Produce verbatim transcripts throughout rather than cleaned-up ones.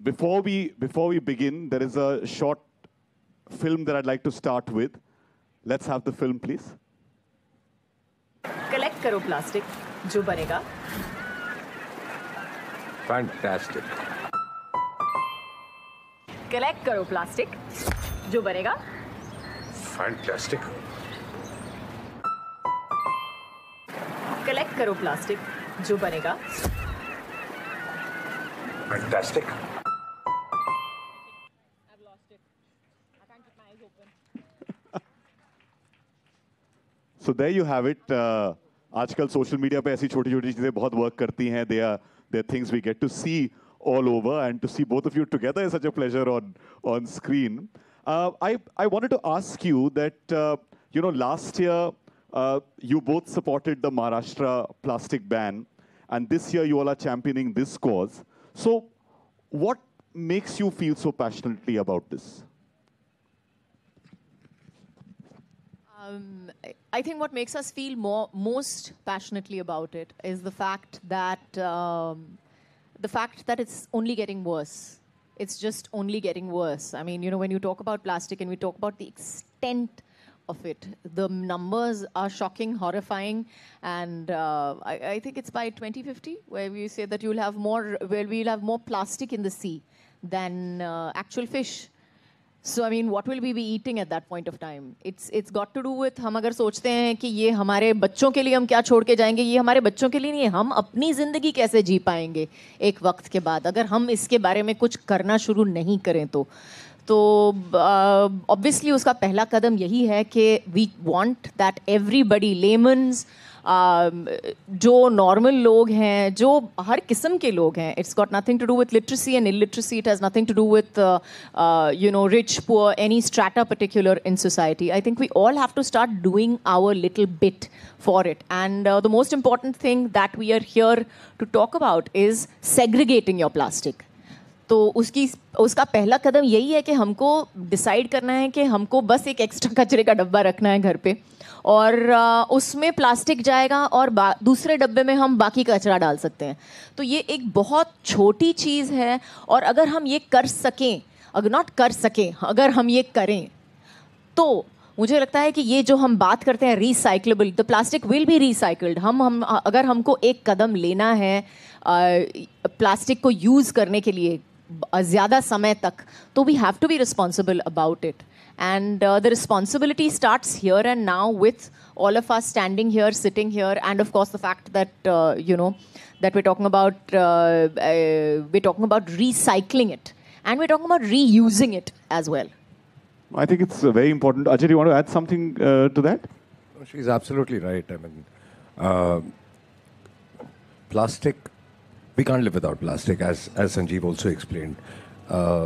before we before we begin, there is a short film that I'd like to start with. Let's have the film, please. Collect करो plastic, जो बनेगा fantastic. Collect करो plastic, जो बनेगा fantastic. Collect करो plastic, जो बनेगा fantastic. So there you have it. Uh, आजकल सोशल मीडिया पे ऐसी छोटी छोटी चीजें बहुत वर्क करती हैं. They are they are things we get to see all over, and to see both of you together is such a pleasure on on screen. Uh, I I wanted to ask you that uh, you know last year uh, you both supported the Maharashtra plastic ban, and this year you all are championing this cause. So what makes you feel so passionately about this? Um, I think what makes us feel more, most passionately about it is the fact that um, the fact that it's only getting worse. It's just only getting worse. I mean, you know, when you talk about plastic and we talk about the extent of it, the numbers are shocking, horrifying, and uh, I, I think it's by twenty fifty where we say that you'll have more, where we'll have more plastic in the sea than uh, actual fish. So I mean, what will we be eating at that point of time? It's it's got to do with हम अगर सोचते हैं कि ये हमारे बच्चों के लिए हम क्या छोड़ के जाएंगे, ये हमारे बच्चों के लिए नहीं है. हम अपनी ज़िंदगी कैसे जी पाएंगे एक वक्त के बाद अगर हम इसके बारे में कुछ करना शुरू नहीं करें तो तो ऑब्वियसली uh, उसका पहला कदम यही है कि we want that everybody laymen's जो नॉर्मल लोग हैं, जो हर किस्म के लोग हैं, it's got nothing to do with literacy and illiteracy, it has nothing to do with you know rich poor any strata particular in society. I think we all have to start doing our little bit for it, and the most important thing that we are here to talk about is segregating your plastic. तो उसकी उसका पहला कदम यही है कि हमको decide करना है कि हमको बस एक एक्स्ट्रा कचरे का डब्बा रखना है घर पे, और uh, उसमें प्लास्टिक जाएगा और दूसरे डब्बे में हम बाकी कचरा डाल सकते हैं. तो ये एक बहुत छोटी चीज़ है, और अगर हम ये कर सकें, अगर नॉट कर सकें, अगर हम ये करें तो मुझे लगता है कि ये जो हम बात करते हैं recyclable, the plastic will be recycled. हम हम अगर हमको एक कदम लेना है प्लास्टिक uh, को यूज़ करने के लिए ज़्यादा समय तक, तो we have to be responsible about it. And uh, the responsibility starts here and now with all of us standing here, sitting here, and of course the fact that uh, you know that we're talking about uh, uh, we're talking about recycling it, and we're talking about reusing it as well. I think it's uh, very important. Ajay, do you want to add something uh, to that? She's absolutely right. I mean, uh, plastic. We can't live without plastic, as as Sanjeev also explained. Uh,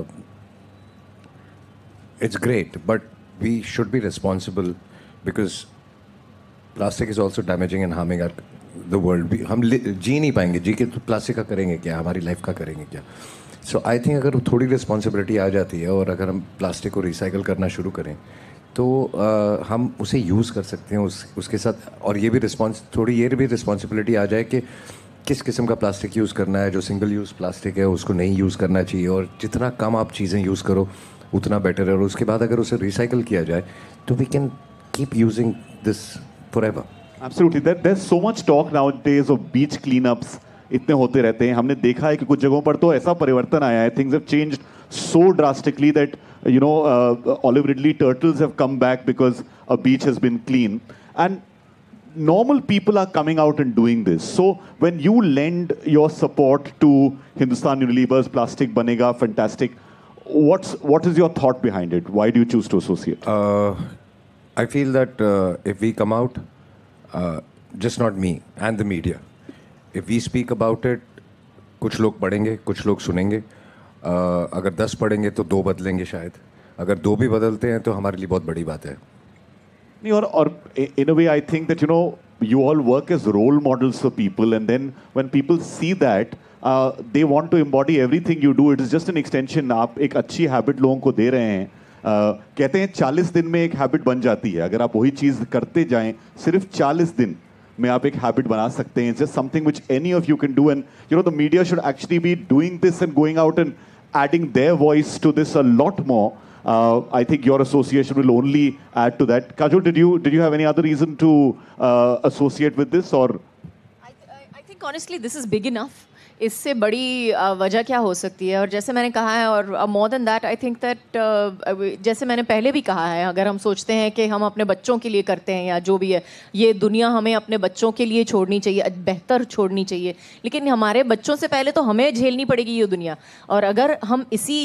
It's great, but we should be responsible because plastic is also damaging and harming our, the world. We, हम जी नहीं पाएंगे, जी के तो plastic का करेंगे क्या, हमारी life का करेंगे क्या. सो आई थिंक अगर थोड़ी रिस्पॉन्सिबिलिटी आ जाती है और अगर हम प्लास्टिक को रिसाइकल करना शुरू करें तो uh, हम उसे यूज़ कर सकते हैं उस उसके साथ. और ये भी रिस्पॉन्स थोड़ी ये भी रिस्पॉन्सिबिलिटी आ जाए कि किस किस्म का प्लास्टिक यूज़ करना है. जो सिंगल यूज़ प्लास्टिक है उसको नहीं यूज़ करना चाहिए, और जितना कम आप चीज़ें यूज़ करो उतना बेटर है. और उसके बाद अगर उसे रिसाइकल किया जाए तो we can keep using this forever. Absolutely. There there is so much talk nowadays of beach cleanups, इतने होते रहते हैं. हमने देखा है कि कुछ जगहों पर तो ऐसा परिवर्तन आया है, things have changed so drastically that you know olive ridley turtles have come back because a beach has been clean, and normal people are coming out and doing this. So when you lend your support to Hindustan Unilever's Plastic Banega Fantastic, What's what is your thought behind it? Why do you choose to associate? Uh, I feel that uh, if we come out, uh, just not me and the media, if we speak about it, कुछ लोग पढ़ेंगे, कुछ लोग सुनेंगे. uh, अगर दस पढ़ेंगे तो दो बदलेंगे शायद. अगर दो भी बदलते हैं तो हमारे लिए बहुत बड़ी बात है. नहीं, और और in a way I think that you know you all work as role models for people, and then when people see that uh, they want to embody everything you do. It is just an extension. आप एक अच्छी habit लोगों को दे रहे हैं. uh, कहते हैं चालीस दिन में एक हैबिट बन जाती है. अगर आप वही चीज़ करते जाएं सिर्फ चालीस दिन में आप एक हैबिट बना सकते हैं. It's just something which any of you can do, and you know the media should actually be doing this and going out and adding their voice to this a lot more. Uh, I think your association will only add to that. Kajol, did you did you have any other reason to uh, associate with this, or? I, I, I think honestly this is big enough. इससे बड़ी वजह क्या हो सकती है? और जैसे मैंने कहा है, और more than that I think that जैसे मैंने पहले भी कहा है, अगर हम सोचते हैं कि हम अपने बच्चों के लिए करते हैं या जो भी है, ये दुनिया हमें अपने बच्चों के लिए छोड़नी चाहिए, बेहतर छोड़नी चाहिए, लेकिन हमारे बच्चों से पहले तो हमें झेलनी पड़ेगी ये दुनिया. और अगर हम इसी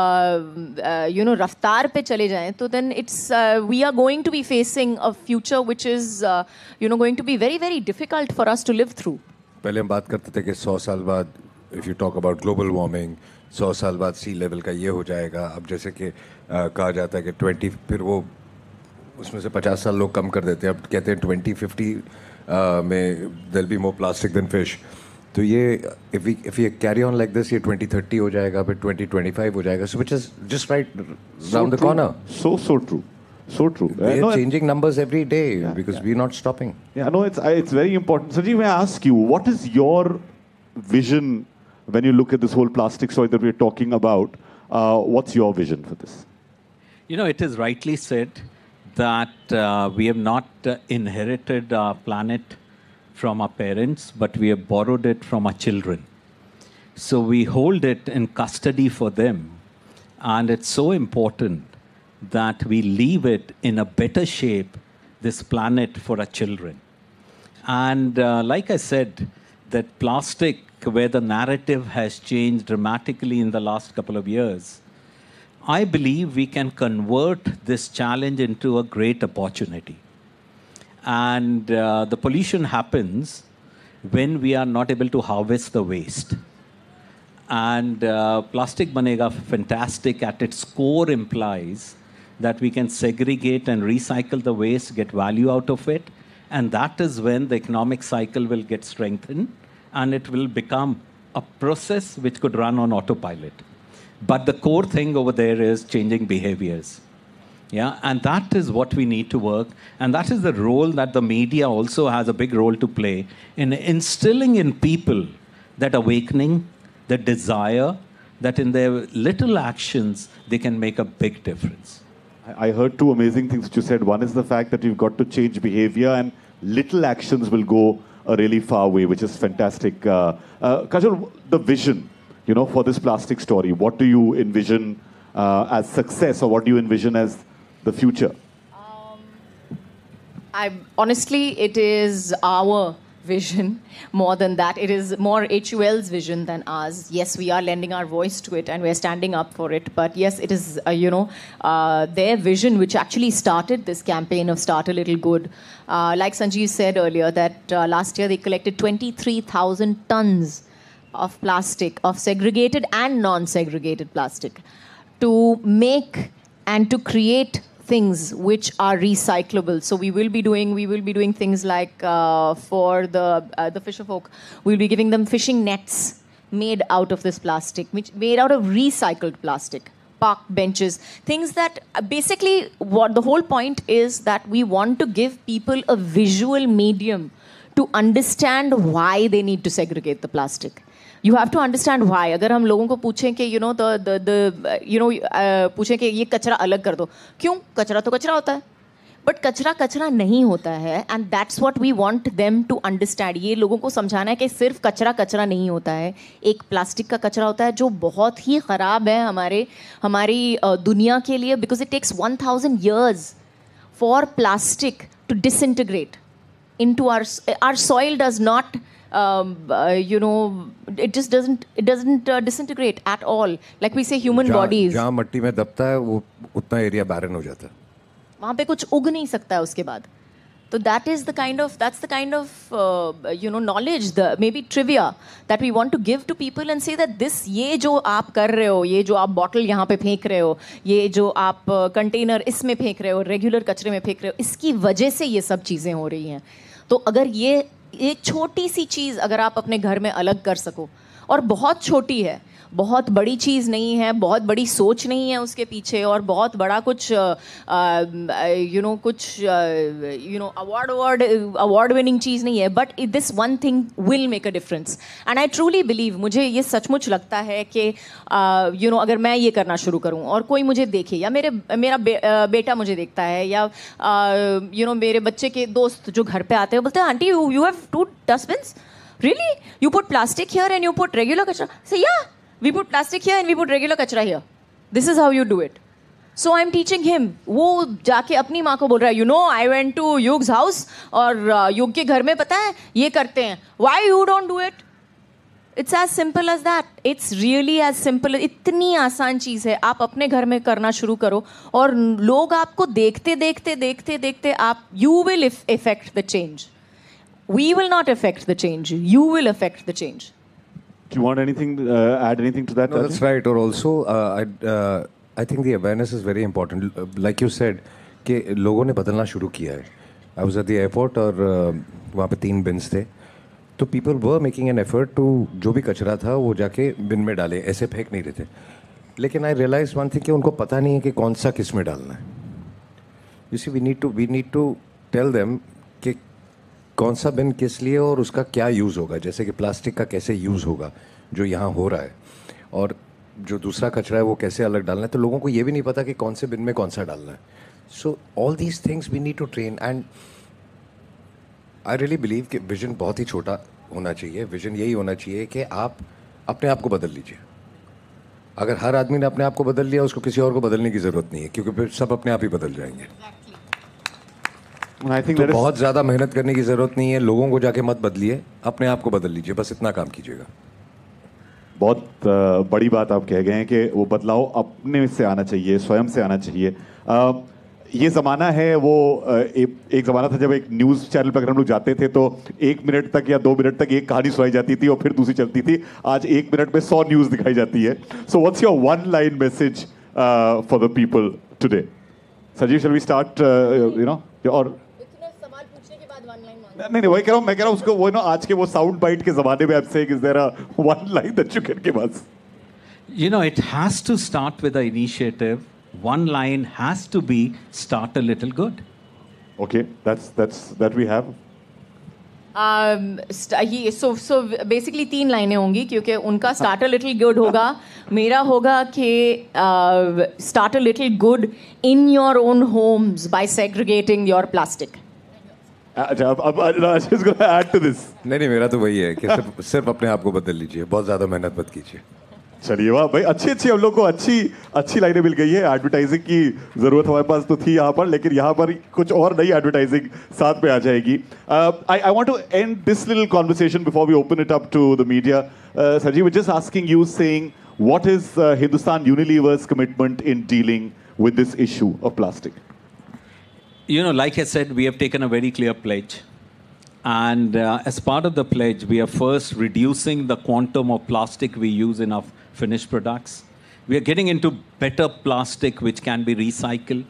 यू नो रफ्तार पे चले जाएं तो then it's we are going to be facing a future which is you know going to be very very difficult for us to live through. पहले हम बात करते थे कि सौ साल बाद if you talk about global warming, सौ साल बाद सी लेवल का ये हो जाएगा. अब जैसे कि कहा जाता है कि ट्वेंटी, फिर वो उसमें से पचास साल लोग कम कर देते हैं, अब कहते हैं ट्वेंटी फिफ्टी में there be more plastic than fish. तो ये if we if you carry on like this, ये ट्वेंटी थर्टी हो जाएगा, फिर ट्वेंटी ट्वेंटी फाइव हो जाएगा. So which is just right round the corner. So so true. So true. We are no, changing numbers every day yeah, because yeah. we're not stopping. Yeah, no, it's it's very important. Sanjeev, may I ask you, what is your vision when you look at this whole plastic story that we're talking about? Uh, what's your vision for this? You know, it is rightly said that uh, we have not uh, inherited our planet from our parents, but we have borrowed it from our children. So we hold it in custody for them, and it's so important that we leave it in a better shape, this planet, for our children. And uh, like I said, that plastic, where the narrative has changed dramatically in the last couple of years, I believe we can convert this challenge into a great opportunity. And uh, the pollution happens when we are not able to harvest the waste. And uh, plastic banega fantastic at its core implies that we can segregate and recycle the waste, get value out of it, and that is when the economic cycle will get strengthened, and it will become a process which could run on autopilot. But the core thing over there is changing behaviors. Yeah, and that is what we need to work, and that is the role that the media also has a big role to play in instilling in people that awakening, the desire, that in their little actions they can make a big difference. I heard two amazing things that you said. One is the fact that you've got to change behavior, and little actions will go a really far way, which is fantastic. Uh, uh, Kajol, the vision, you know, for this plastic story, what do you envision uh, as success, or what do you envision as the future? Um, I honestly, it is our vision more than that. It is more H U L's vision than ours. Yes, we are lending our voice to it and we're standing up for it. But yes, it is, uh, you know, uh, their vision which actually started this campaign of Start a Little Good. Uh, like Sanjeev said earlier, that uh, last year they collected twenty-three thousand tons of plastic, of segregated and non-segregated plastic, to make and to create things which are recyclable. So we will be doing we will be doing things like uh, for the uh, the fisher folk, we'll be giving them fishing nets made out of this plastic, which made out of recycled plastic, park benches, things that uh, basically what the whole point is, that we want to give people a visual medium to understand why they need to segregate the plastic. You have to understand why. अगर हम लोगों को पूछें कि you know the the the you know uh, पूछें कि ये कचरा अलग कर दो, क्यों? कचरा तो कचरा होता है, बट कचरा कचरा नहीं होता है, and that's what we want them to understand. ये लोगों को समझाना है कि सिर्फ कचरा कचरा नहीं होता है, एक प्लास्टिक का कचरा होता है जो बहुत ही ख़राब है हमारे हमारी uh, दुनिया के लिए, because it takes one thousand years for plastic to disintegrate into our our soil. Does not Um, uh, you know, it just doesn't it doesn't uh, disintegrate at all. Like we say, human जहाँ, bodies. जहाँ मिट्टी में दबता है वो उतना area barren हो जाता है. वहाँ पे कुछ उग नहीं सकता है उसके बाद. So that is the kind of that's the kind of uh, you know knowledge, the maybe trivia that we want to give to people and say that this ये जो आप कर रहे हो, ये जो आप bottle यहाँ पे फेंक रहे हो, ये जो आप container इसमें फेंक रहे हो, regular कचरे में फेंक रहे हो, इसकी वजह से ये सब चीज़ें हो रही हैं. तो अगर ये एक छोटी सी चीज़ अगर आप अपने घर में अलग कर सको, और बहुत छोटी है, बहुत बड़ी चीज़ नहीं है, बहुत बड़ी सोच नहीं है उसके पीछे, और बहुत बड़ा कुछ यू नो कुछ you know award award award winning चीज़ नहीं है, but this one thing will make a difference. And I truly believe, मुझे ये सचमुच लगता है कि यू नो अगर मैं ये करना शुरू करूँ और कोई मुझे देखे, या मेरे मेरा बे, uh, बेटा मुझे देखता है, या यू नो मेरे बच्चे के दोस्त जो घर पे आते हैं बोलते हैं, aunty you you have two dustbins, really? You put plastic here and you put regular kachra? Say, yeah, we put plastic here and we put regular kachra here. This is how you do it. So I'm teaching him. वो जाके अपनी माँ को बोल रहा है, you know, I went to Yug's house और uh, युग के घर में पता है ये करते हैं. Why you don't do it? It's as simple as that. It's really as simple. इतनी आसान चीज़ है. आप अपने घर में करना शुरू करो और लोग आपको देखते देखते देखते देखते आप you will affect the change. We will not affect the change. You will affect the change. Do you want anything, uh, add anything to that? No, that's right. Or also, uh, I, uh, I think the awareness is very important. Like you said, कि लोगों ने बदलना शुरू किया है. I was at the airport और uh, वहाँ पे तीन bins थे. तो people were making an effort to जो भी कचरा था वो जाके bin में डाले, ऐसे फेंक नहीं रहे थे. लेकिन I realized one thing कि उनको पता नहीं है कि कौन सा किस में डालना है. You see, we need to we need to tell them कि कौन सा बिन किस लिए और उसका क्या यूज़ होगा. जैसे कि प्लास्टिक का कैसे यूज़ होगा जो यहाँ हो रहा है, और जो दूसरा कचरा है वो कैसे अलग डालना है. तो लोगों को ये भी नहीं पता कि कौन से बिन में कौन सा डालना है. So all these things we need to train. And I really believe कि विजन बहुत ही छोटा होना चाहिए. विजन यही होना चाहिए कि आप अपने आप को बदल लीजिए. अगर हर आदमी ने अपने आप को बदल लिया, उसको किसी और को बदलने की ज़रूरत नहीं है, क्योंकि फिर सब अपने आप ही बदल जाएंगे. I think तो that is बहुत ज़्यादा मेहनत करने की ज़रूरत नहीं है. लोगों को जाके मत बदलिए, अपने आप को बदल लीजिए. बस इतना काम कीजिएगा. बहुत uh, बड़ी बात आप कह गए हैं कि वो बदलाव अपने से आना चाहिए, स्वयं से आना चाहिए. uh, ये ज़माना है वो uh, एक, एक ज़माना था जब एक न्यूज़ चैनल पर अगर हम लोग जाते थे तो एक मिनट तक या दो मिनट तक एक कहानी सुनाई जाती थी और फिर दूसरी चलती थी. आज एक मिनट में सौ न्यूज़ दिखाई जाती है. So what's your one line message for the people today? सजीव, shall we start you know? और नहीं नहीं वही कह रहा हूँ, मैं कह रहा हूँ उसको वो ना आज के वो साउंड बाइट के ज़माने में आपसे is there a one line that you can give us? You know, it has to start with the initiative. One line has to be start a little good. Okay, that's that's that we have. Um, st- ये so so basically तीन लाइनें होंगी क्योंकि उनका start a little good होगा, मेरा होगा कि uh, start a little good in your own homes by segregating your plastic. अच्छा, अब अब Rajesh is going to add to this. नहीं नहीं, मेरा तो वही है कि सिर्फ सिर्फ अपने आप को बदल लीजिए. बहुत ज़्यादा मेहनत मत कीजिए. चलिए वाह भाई, अच्छी अच्छी हम लोग को अच्छी अच्छी लाइनें मिल गई है. एडवर्टाइजिंग की जरूरत हमारे पास तो थी यहाँ पर, लेकिन यहाँ पर कुछ और नई एडवर्टाइजिंग साथ में आ जाएगी. I I want to end this little conversation before we open it up to the media. Sanjeev, we're just asking you, saying what is uh, Hindustan Unilever's commitment in dealing with this issue of plastic? You know, like I said, we have taken a very clear pledge. And uh, as part of the pledge, we are first reducing the quantum of plastic we use in our finished products. We are getting into better plastic which can be recycled.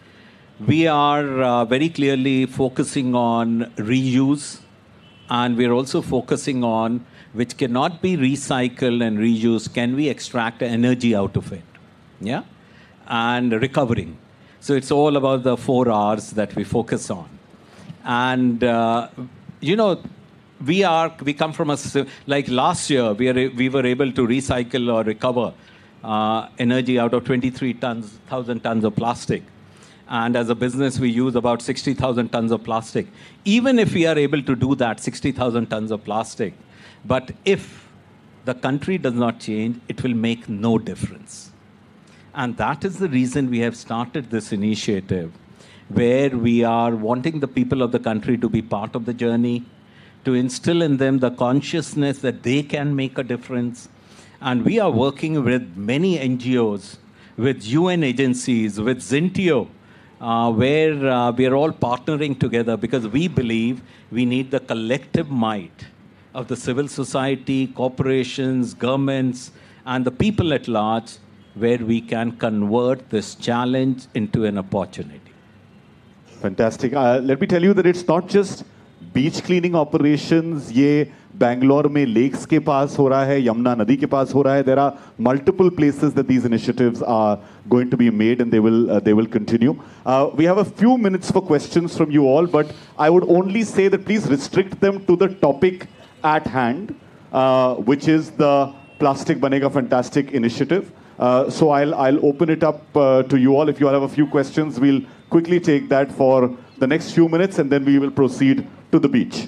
We are uh, very clearly focusing on reuse. And we are also focusing on which cannot be recycled and reused. Can we extract energy out of it? Yeah? And recovering. So it's all about the four R's that we focus on. And, uh, you know, we are, we come from a, like last year, we, are, we were able to recycle or recover uh, energy out of twenty-three thousand tons of plastic. And as a business, we use about sixty thousand tons of plastic. Even if we are able to do that, sixty thousand tons of plastic, but if the country does not change, it will make no difference. And that is the reason we have started this initiative, where we are wanting the people of the country to be part of the journey, to instill in them the consciousness that they can make a difference. And we are working with many N G Os, with U N agencies, with Zintio, uh, where uh, we are all partnering together because we believe we need the collective might of the civil society, corporations, governments, and the people at large, where we can convert this challenge into an opportunity. Fantastic. Uh, let me tell you that it's not just beach cleaning operations ये बैंगलोर में lakes के पास हो रहा है, यमुना नदी के पास हो रहा है. There are multiple places that these initiatives are going to be made and they will they will continue. We have a few minutes for questions from you all, but I would only say that please restrict them to the topic at hand, which is the plastic बनेगा fantastic initiative. Uh, so I'll I'll open it up uh, to you all. If you all have a few questions, we'll quickly take that for the next few minutes, and then we will proceed to the beach.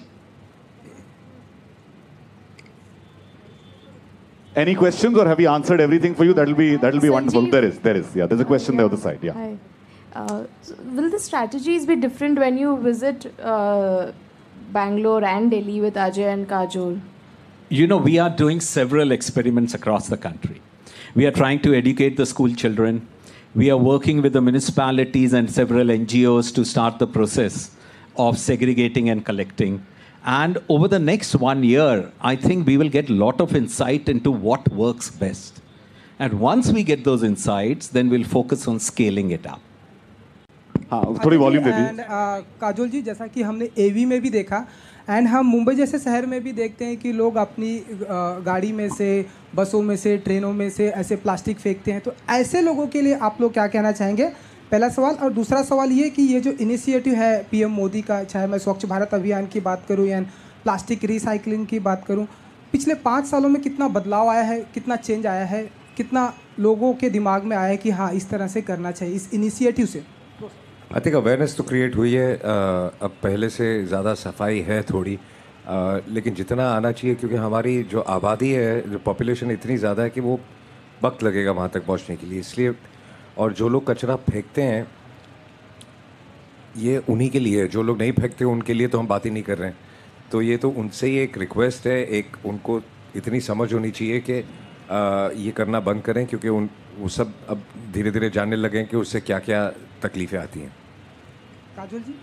Any questions, or have we answered everything for you? That'll be that'll be wonderful. Sanjeev. There is there is yeah. There's a question there on the side. Yeah. Hi. Uh, so will the strategies be different when you visit uh, Bangalore and Delhi with Ajay and Kajol? You know, we are doing several experiments across the country. We are trying to educate the school children. We are working with the municipalities and several N G Os to start the process of segregating and collecting. And over the next one year, I think we will get a lot of insight into what works best. And once we get those insights, then we'll focus on scaling it up. हाँ, थोड़ी volume दे and Kajol ji, जैसा कि हमने एवी में भी देखा and हम मुंबई जैसे शहर में भी देखते हैं कि लोग अपनी गाड़ी में से, बसों में से, ट्रेनों में से ऐसे प्लास्टिक फेंकते हैं. तो ऐसे लोगों के लिए आप लोग क्या कहना चाहेंगे, पहला सवाल. और दूसरा सवाल ये कि ये जो इनिशिएटिव है पीएम मोदी का, चाहे मैं स्वच्छ भारत अभियान की बात करूँ या प्लास्टिक रिसाइकलिंग की बात करूँ, पिछले पाँच सालों में कितना बदलाव आया है, कितना चेंज आया है, कितना लोगों के दिमाग में आया है कि हाँ इस तरह से करना चाहिए इस इनिशिएटिव से? आई थिंक अवेयरनेस तो क्रिएट हुई है. uh, अब पहले से ज़्यादा सफाई है थोड़ी, uh, लेकिन जितना आना चाहिए, क्योंकि हमारी जो आबादी है, जो पॉपुलेशन इतनी ज़्यादा है कि वो वक्त लगेगा वहाँ तक पहुँचने के लिए, इसलिए. और जो लोग कचरा फेंकते हैं ये उन्हीं के लिए है, जो लोग नहीं फेंकते उनके लिए तो हम बात ही नहीं कर रहे हैं. तो ये तो उनसे ही एक रिक्वेस्ट है, एक उनको इतनी समझ होनी चाहिए कि uh, ये करना बंद करें, क्योंकि उन वो सब अब धीरे धीरे जानने लगे कि उससे क्या क्या तकलीफ़ें आती हैं. काजोल जी?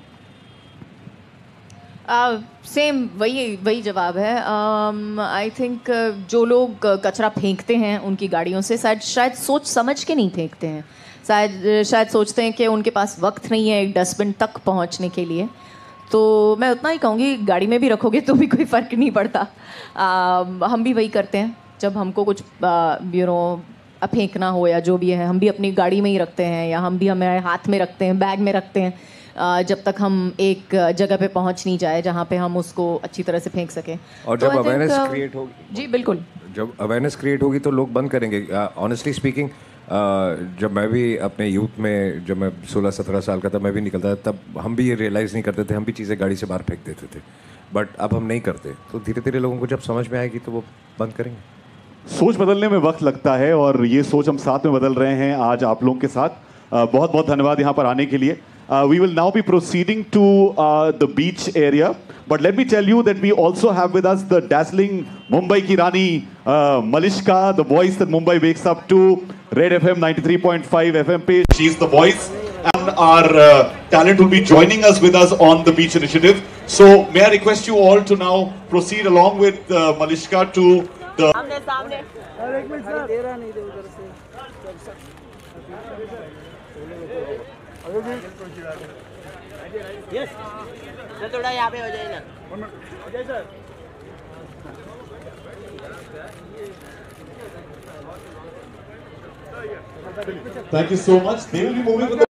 सेम uh, वही वही जवाब है. आई um, थिंक uh, जो लोग uh, कचरा फेंकते हैं उनकी गाड़ियों से शायद शायद सोच समझ के नहीं फेंकते हैं. शायद शायद सोचते हैं कि उनके पास वक्त नहीं है एक डस्टबिन तक पहुंचने के लिए. तो मैं उतना ही कहूँगी, गाड़ी में भी रखोगे तो भी कोई फ़र्क नहीं पड़ता. uh, हम भी वही करते हैं. जब हमको कुछ यू नो फेंकना हो या जो भी है, हम भी अपनी गाड़ी में ही रखते हैं, या हम भी हमारे हाथ में रखते हैं, बैग में रखते हैं, जब तक हम एक जगह पे पहुंच नहीं जाए जहां पे हम उसको अच्छी तरह से फेंक सकें. और जब अवेयरनेस क्रिएट होगी, जी बिल्कुल, जब अवेयरनेस क्रिएट होगी तो लोग बंद करेंगे. ऑनेस्टली स्पीकिंग, जब मैं भी अपने यूथ में, जब मैं सोलह सत्रह साल का था, मैं भी निकलता था, तब हम भी ये रियलाइज़ नहीं करते थे, हम भी चीज़ें गाड़ी से बाहर फेंक देते थे. बट अब हम नहीं करते. तो धीरे धीरे लोगों को जब समझ में आएगी तो वो बंद करेंगे. सोच बदलने में वक्त लगता है, और ये सोच हम साथ में बदल रहे हैं आज आप लोगों के साथ. uh, बहुत बहुत धन्यवाद यहाँ पर आने के लिए. We will now be proceeding to the beach area, but let me tell you that we also have with us the dazzling Mumbai की रानी Malishka, the voice that Mumbai wakes up to. Red FM ninety three point five FM पे she is the voice, and our uh, talent will be joining us with us on the beach initiative. So may I request you all to now proceed along with uh, Malishka to the सामने सामने एक minute sir, दे रहा नहीं दे उधर से. Yes sir, थोड़ा यहाँ पे हो जाए ना. Ajay sir, thank you so much. They will be moving with the